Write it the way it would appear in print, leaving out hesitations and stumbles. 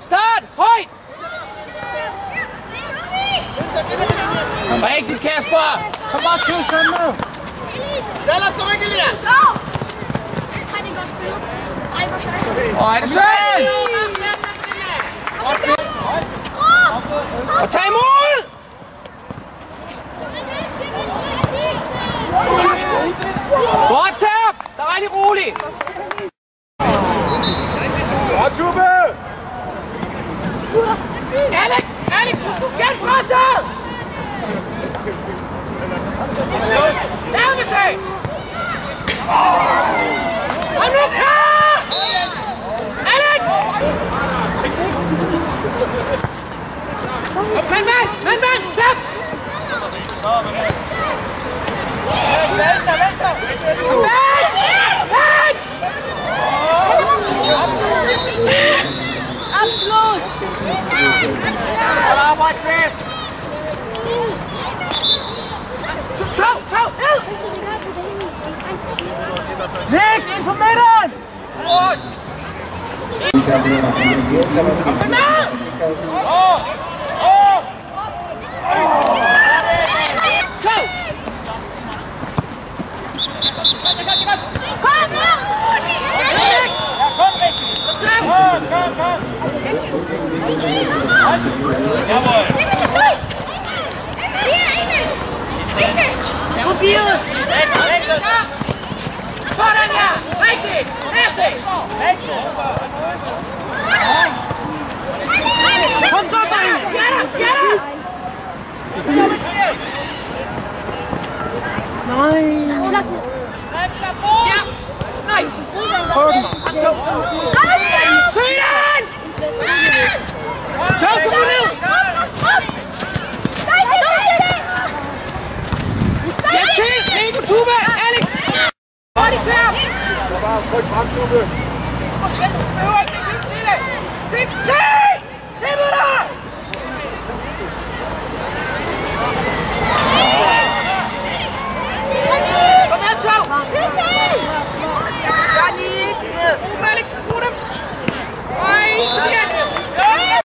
Start! Højt! Rigtigt, Kasper! Kom bare til sådan nu! Stiller zurück, Elias! Kan det godt spille? Ej, hvor scheiße. Åh, er det synd! Og tag imod! Godt tab! Der er rigtig roligt! Godt, Tube! Alex! Alex! Hjælp presset! Nærmest af! Kom nu, klar! Alex! Mand! Sats! Venstre! Abschluss! Arbejde fast! Tag! Nick, ind på midten! Probier! Sådan ja! Rigtigt! Næste! Kom så, drenge! Ja da! Nej. Ja! Nej! Prøv den. Søren! Så kom nu ned! Ja, til! Nico, Tube! Alex! Hurtigt til ham! Tryk frem, Tube! Se!